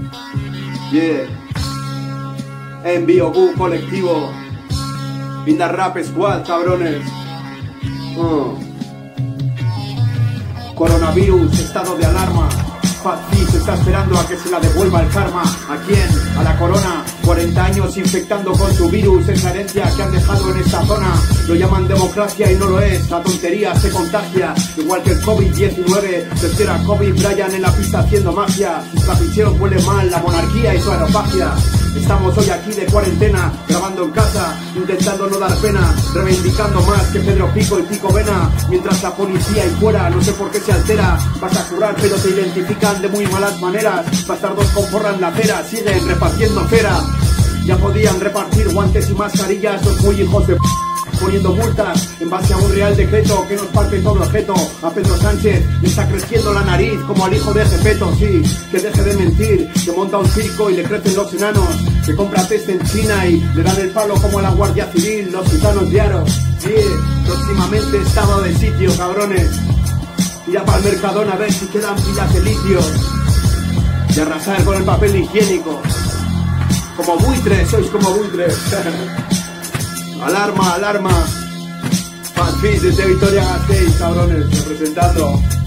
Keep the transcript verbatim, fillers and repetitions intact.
Yeah. Envío Q colectivo. Vinda Rap Squad, cabrones. Uh. Coronavirus, estado de alarma. Fatfish está esperando a que se la devuelva el karma. ¿A quién? A la corona. cuarenta años infectando con su virus. Esa herencia que han dejado en esta zona. Lo llaman democracia y no lo es. La tontería se contagia. Igual que el COVID diecinueve. Tercera COVID, Brian en la pista haciendo magia. Sus trapicheros huelen mal, la monarquía y su aerofagia. Estamos hoy aquí de cuarentena, grabando en casa, intentando no dar pena, reivindicando más que Pedro Pico y Pico Vena. Mientras la policía ahí fuera, no sé por qué se altera. Vas a currar pero te identifican de muy malas maneras. Bastardos con porra en la acera, siguen repartiendo cera. Ya podían repartir guantes y mascarillas, los muy hijos de p***, poniendo multas en base a un real decreto que nos parte todo objeto. A Pedro Sánchez le está creciendo la nariz como al hijo de Gepeto, sí, que deje de mentir, que monta un circo y le crecen los enanos, que compra test en China y le dan el palo como a la Guardia Civil, los gitanos de Aro. Sí, próximamente estado de sitio, cabrones. Ir a para el Mercadona a ver si quedan pilas de litio y arrasar con el papel higiénico. Como buitres, sois como buitres. Alarma, alarma. Fatfish desde Vitoria Gasteiz, cabrones, representando.